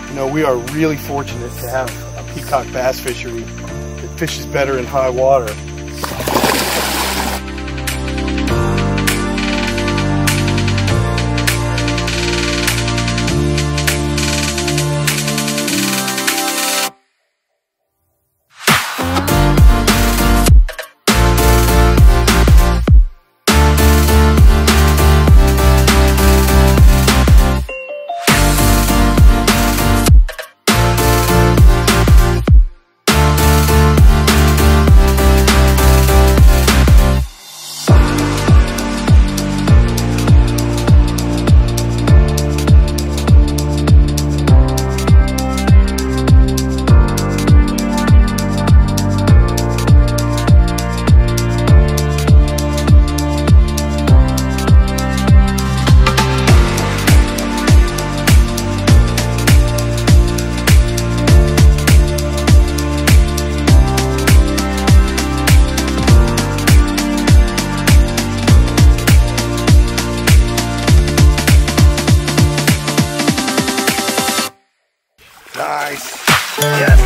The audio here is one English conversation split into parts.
You know, we are really fortunate to have a peacock bass fishery that fishes better in high water. Nice. Yes.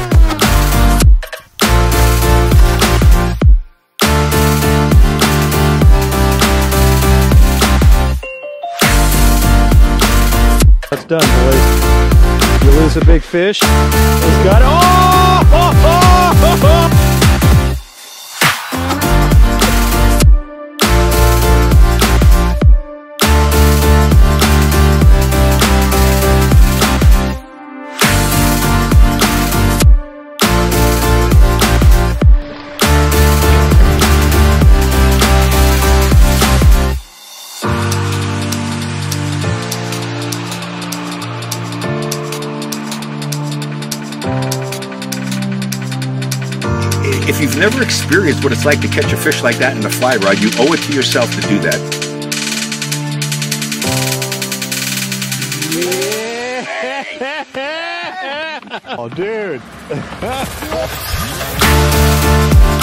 That's done, boys. You lose a big fish. He's got it. Oh! Oh! Oh! Oh! If you've never experienced what it's like to catch a fish like that in a fly rod, you owe it to yourself to do that. Oh, dude.